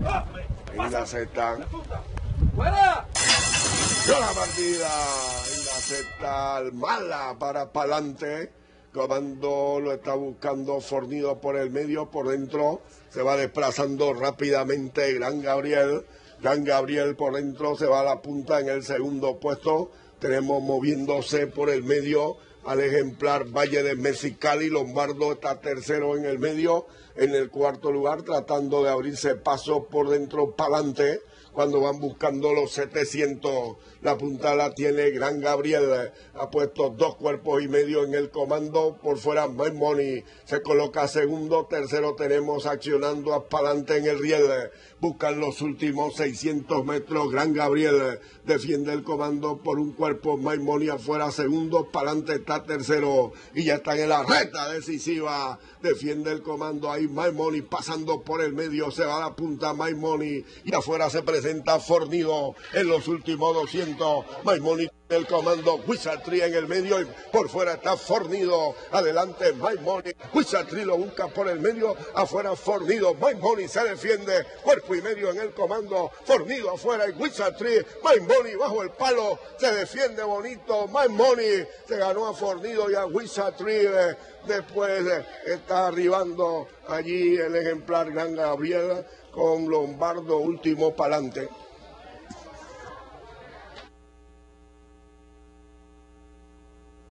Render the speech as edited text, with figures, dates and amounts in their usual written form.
En la sexta. ¡Fuera! La partida en la sexta, mala para pa'lante. Comando lo está buscando Fornido por el medio, por dentro. Se va desplazando rápidamente Gran Gabriel. Gran Gabriel por dentro se va a la punta en el segundo puesto. Tenemos moviéndose por el medio al ejemplar Valle de Mexicali. Lombardo está tercero en el medio. En el cuarto lugar, tratando de abrirse paso por dentro pa'lante. Cuando van buscando los 700, la punta la tiene Gran Gabriel, ha puesto 2 cuerpos y medio en el comando, por fuera My Money se coloca segundo, tercero tenemos accionando a pa'lante en el riel, buscan los últimos 600 metros, Gran Gabriel defiende el comando por un cuerpo, My Money afuera segundo, pa'lante está tercero y ya están en la recta decisiva, defiende el comando ahí My Money pasando por el medio, se va a la punta My Money y afuera se presenta Fornido en los últimos 200. My Money el comando, Wizardry en el medio y por fuera está Fornido. Adelante My Money, Wizardry lo busca por el medio, afuera Fornido. My Money se defiende, cuerpo y medio en el comando, Fornido afuera y Wizardry. My Money bajo el palo, se defiende bonito. My Money se ganó a Fornido y a Wizardry. Después está arribando allí el ejemplar Gran Gabriel con Lombardo último pa'lante.